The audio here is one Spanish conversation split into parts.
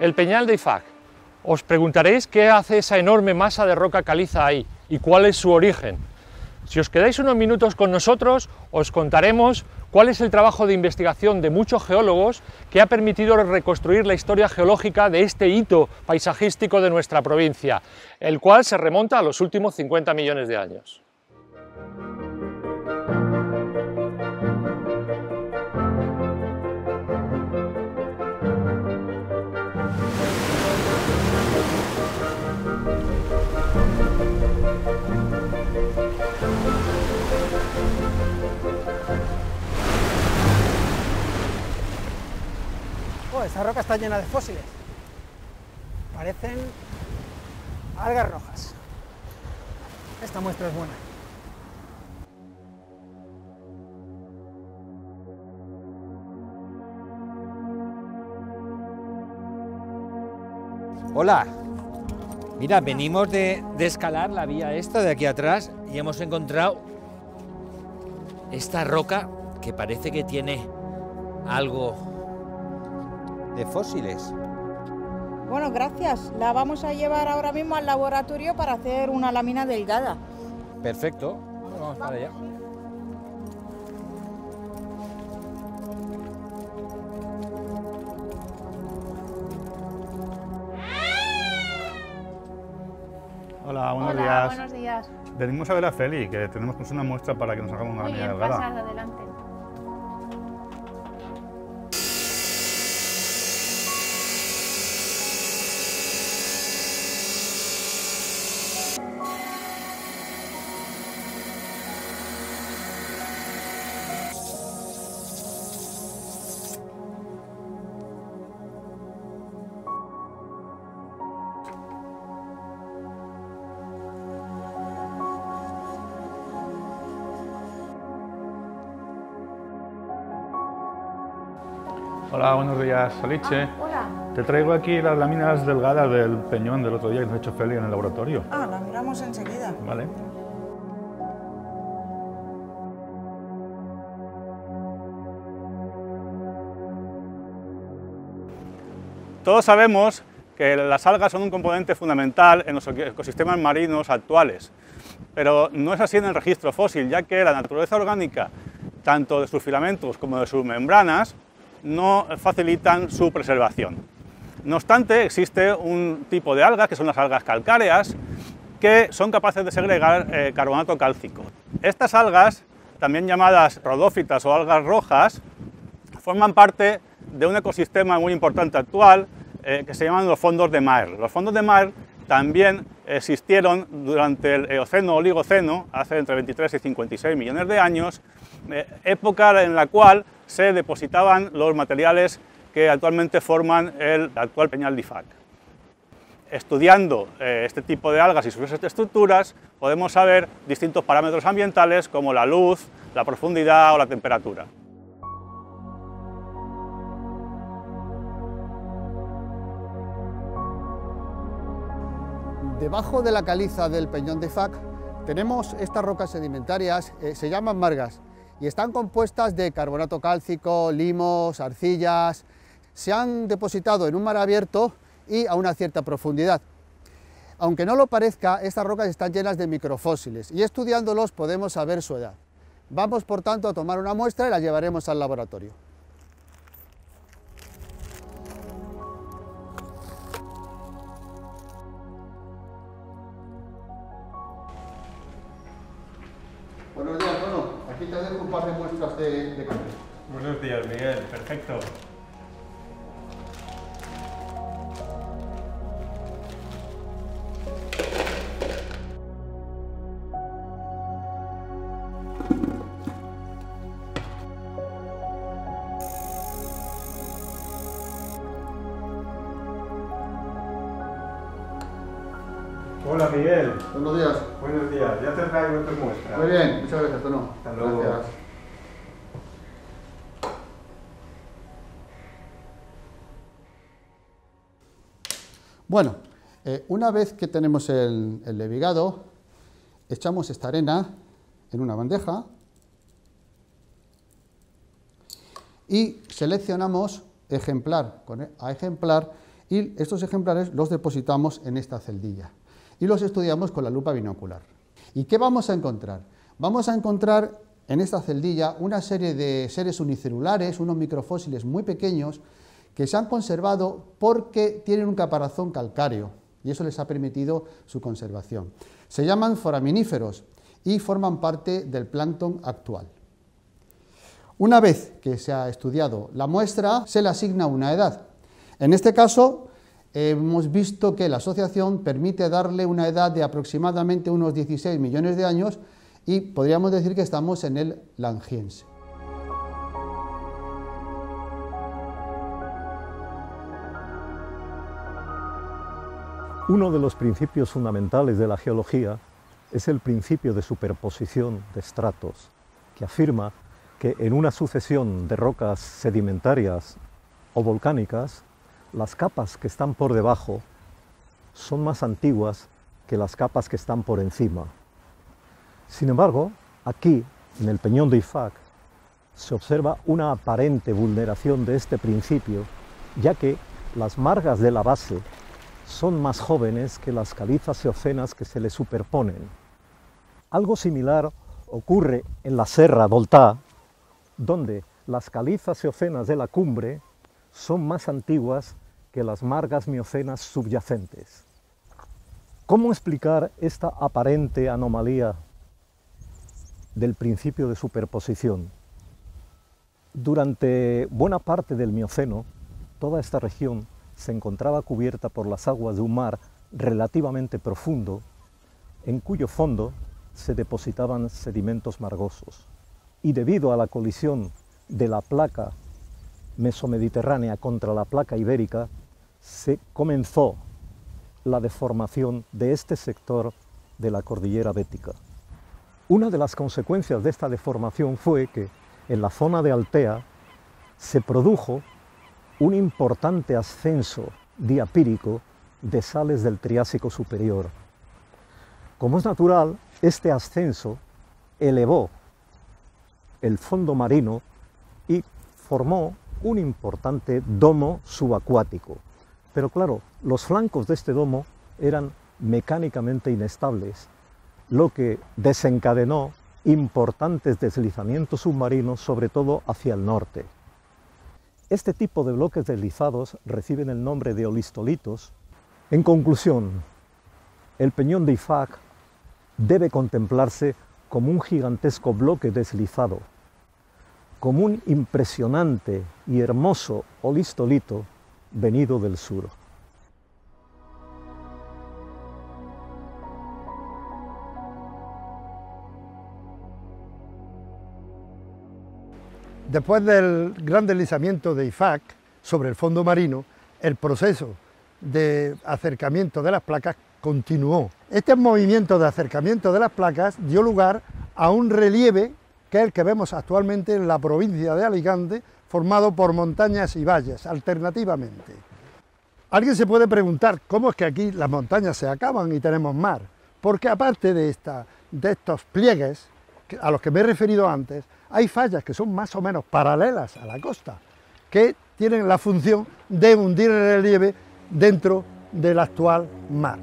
el Peñal de Ifac. Os preguntaréis qué hace esa enorme masa de roca caliza ahí y cuál es su origen. Si os quedáis unos minutos con nosotros, os contaremos cuál es el trabajo de investigación de muchos geólogos que ha permitido reconstruir la historia geológica de este hito paisajístico de nuestra provincia, el cual se remonta a los últimos 50 millones de años. Oh, esa roca está llena de fósiles. Parecen algas rojas. Esta muestra es buena. Hola, mira, venimos de escalar la vía esta de aquí atrás y hemos encontrado esta roca que parece que tiene algo de fósiles. Bueno, gracias. La vamos a llevar ahora mismo al laboratorio para hacer una lámina delgada. Perfecto, bueno, vamos para allá. Hola, buenos días. Buenos días. Venimos a ver a Feli, que tenemos una muestra para que nos hagamos una lámina delgada. Pasad adelante. Hola, buenos días, Aliche. Hola. Te traigo aquí las láminas delgadas del peñón del otro día que nos ha hecho Feli en el laboratorio. Ah, la miramos enseguida. Vale. Todos sabemos que las algas son un componente fundamental en los ecosistemas marinos actuales, pero no es así en el registro fósil, ya que la naturaleza orgánica, tanto de sus filamentos como de sus membranas, no facilitan su preservación. No obstante, existe un tipo de algas, que son las algas calcáreas, que son capaces de segregar carbonato cálcico. Estas algas, también llamadas rodófitas o algas rojas, forman parte de un ecosistema muy importante actual, que se llaman los fondos de mar. Los fondos de mar también existieron durante el Eoceno-Oligoceno, hace entre 23 y 56 millones de años, época en la cual se depositaban los materiales que actualmente forman el actual Peñal de Ifac. Estudiando este tipo de algas y sus estructuras, podemos saber distintos parámetros ambientales como la luz, la profundidad o la temperatura. Debajo de la caliza del Peñón de Ifac tenemos estas rocas sedimentarias, se llaman margas, y están compuestas de carbonato cálcico, limos, arcillas. Se han depositado en un mar abierto y a una cierta profundidad. Aunque no lo parezca, estas rocas están llenas de microfósiles y estudiándolos podemos saber su edad. Vamos, por tanto, a tomar una muestra y la llevaremos al laboratorio. Buenos días, Tono. Aquí te dejo un par de muestras de café. Buenos días, Miguel. Perfecto. Hola, Miguel. Buenos días. Buenos días. Ya te traigo tu muestra. Muy bien, muchas gracias, Tono. Hasta luego. Gracias. Bueno, una vez que tenemos el levigado, echamos esta arena en una bandeja y seleccionamos ejemplar a ejemplar y estos ejemplares los depositamos en esta celdilla y los estudiamos con la lupa binocular. ¿Y qué vamos a encontrar? Vamos a encontrar en esta celdilla una serie de seres unicelulares, unos microfósiles muy pequeños que se han conservado porque tienen un caparazón calcáreo y eso les ha permitido su conservación. Se llaman foraminíferos y forman parte del plancton actual. Una vez que se ha estudiado la muestra, se le asigna una edad. En este caso, hemos visto que la asociación permite darle una edad de aproximadamente unos 16 millones de años y podríamos decir que estamos en el Langiense. Uno de los principios fundamentales de la geología es el principio de superposición de estratos, que afirma que en una sucesión de rocas sedimentarias o volcánicas, las capas que están por debajo son más antiguas que las capas que están por encima. Sin embargo, aquí, en el Peñón de Ifac, se observa una aparente vulneración de este principio, ya que las margas de la base son más jóvenes que las calizas eocenas que se le superponen. Algo similar ocurre en la Serra d'Oltà, donde las calizas eocenas de la cumbre son más antiguas que las margas miocenas subyacentes. ¿Cómo explicar esta aparente anomalía del principio de superposición? Durante buena parte del Mioceno, toda esta región se encontraba cubierta por las aguas de un mar relativamente profundo, en cuyo fondo se depositaban sedimentos margosos. Y debido a la colisión de la placa mesomediterránea contra la placa ibérica, se comenzó la deformación de este sector de la cordillera bética. Una de las consecuencias de esta deformación fue que en la zona de Altea se produjo un importante ascenso diapírico de sales del Triásico superior. Como es natural, este ascenso elevó el fondo marino y formó un importante domo subacuático. Pero claro, los flancos de este domo eran mecánicamente inestables, lo que desencadenó importantes deslizamientos submarinos, sobre todo hacia el norte. Este tipo de bloques deslizados reciben el nombre de olistolitos. En conclusión, el Peñón de Ifac debe contemplarse como un gigantesco bloque deslizado, como un impresionante y hermoso olistolito venido del sur. Después del gran deslizamiento de Ifac sobre el fondo marino, el proceso de acercamiento de las placas continuó. Este movimiento de acercamiento de las placas dio lugar a un relieve que es el que vemos actualmente en la provincia de Alicante, formado por montañas y valles, alternativamente. Alguien se puede preguntar cómo es que aquí las montañas se acaban y tenemos mar, porque aparte de estos pliegues a los que me he referido antes, hay fallas que son más o menos paralelas a la costa, que tienen la función de hundir el relieve dentro del actual mar.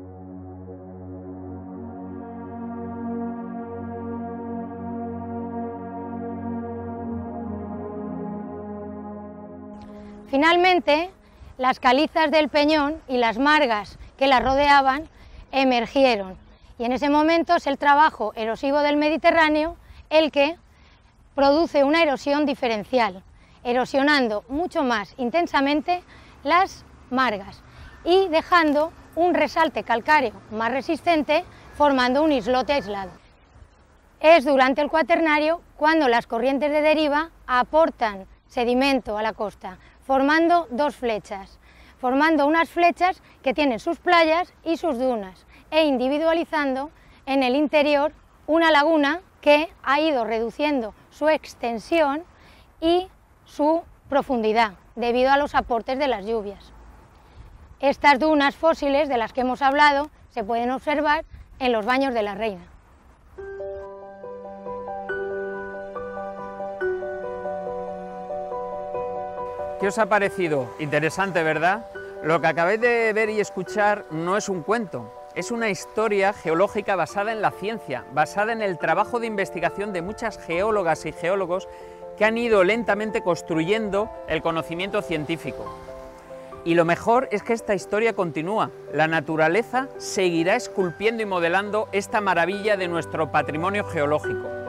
Finalmente, las calizas del Peñón y las margas que las rodeaban emergieron, y en ese momento es el trabajo erosivo del Mediterráneo el que produce una erosión diferencial, erosionando mucho más intensamente las margas y dejando un resalte calcáreo más resistente, formando un islote aislado. Es durante el Cuaternario cuando las corrientes de deriva aportan sedimento a la costa, formando dos flechas, formando unas flechas que tienen sus playas y sus dunas, e individualizando en el interior una laguna que ha ido reduciendo su extensión y su profundidad debido a los aportes de las lluvias. Estas dunas fósiles de las que hemos hablado se pueden observar en los Baños de la Reina. ¿Qué os ha parecido? Interesante, ¿verdad? Lo que acabáis de ver y escuchar no es un cuento, es una historia geológica basada en la ciencia, basada en el trabajo de investigación de muchas geólogas y geólogos que han ido lentamente construyendo el conocimiento científico. Y lo mejor es que esta historia continúa. La naturaleza seguirá esculpiendo y modelando esta maravilla de nuestro patrimonio geológico.